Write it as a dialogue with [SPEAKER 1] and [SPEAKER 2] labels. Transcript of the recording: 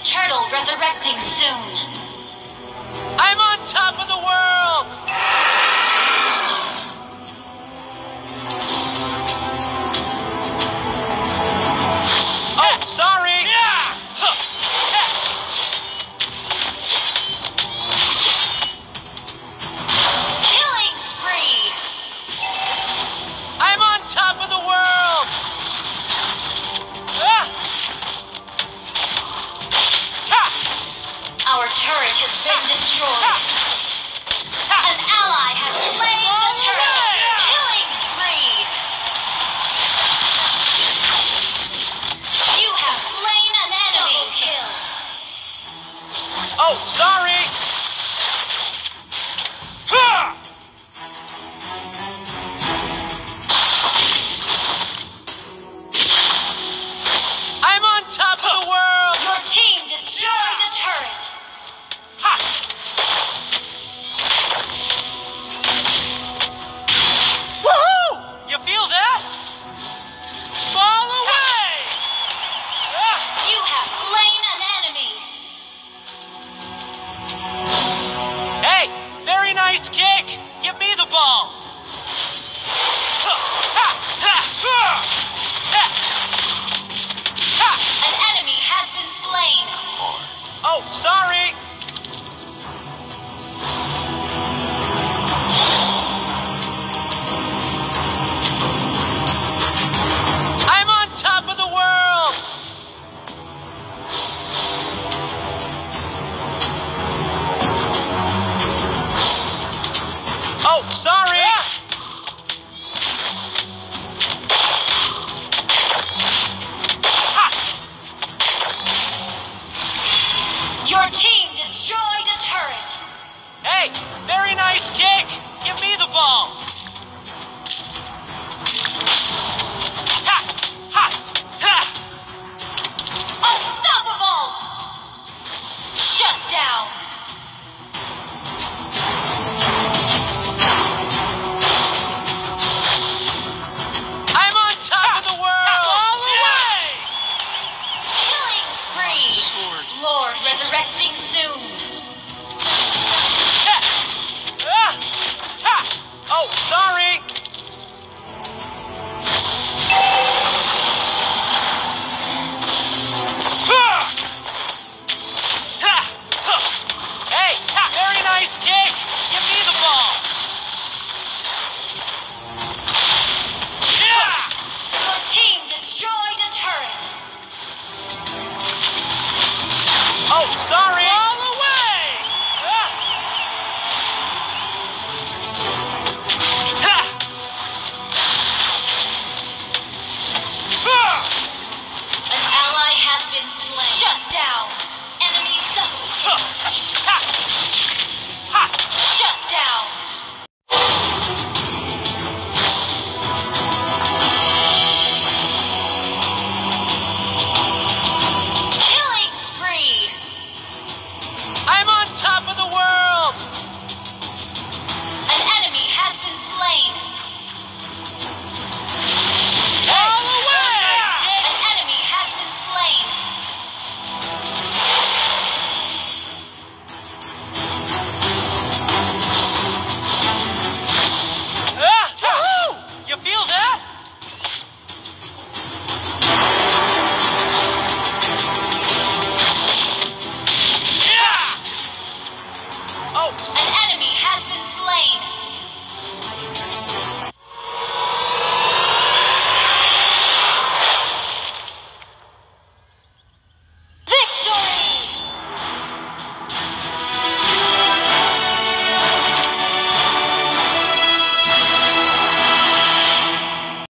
[SPEAKER 1] Turtle resurrecting soon.
[SPEAKER 2] I'm on top of the world! Oh, sorry!
[SPEAKER 1] Killing spree!
[SPEAKER 2] I'm on top of the world!
[SPEAKER 1] Our turret has been destroyed. An ally has slain the turret. Killing spree! You have slain an enemy. Kill.
[SPEAKER 2] Oh, sorry! I'm on top of the world!
[SPEAKER 1] Your team destroyed a turret.
[SPEAKER 2] Woohoo! You feel that? Fall away!
[SPEAKER 1] You have slain an enemy.
[SPEAKER 2] Hey, very nice kick! Give me the ball!
[SPEAKER 1] An enemy has been slain.
[SPEAKER 2] Oh, sorry! I'm on top of the world! Oh, sorry!
[SPEAKER 1] Your team destroyed a turret.
[SPEAKER 2] Hey, very nice kick! Give me the ball! Ha! Ha! Ha!
[SPEAKER 1] Unstoppable! Shut down.
[SPEAKER 2] I'm on top of the world! All away!
[SPEAKER 1] Killing spree. Lord resurrecting soon.
[SPEAKER 2] Ha! Ha! Oh, sorry! Hey, very nice kick! Give me the ball!
[SPEAKER 1] Your team destroyed a turret.
[SPEAKER 2] Oh, sorry! All away!
[SPEAKER 1] An ally has been slain. Shut down. Enemy double kill. Shut down. Killing spree.
[SPEAKER 2] I'm on top of the world!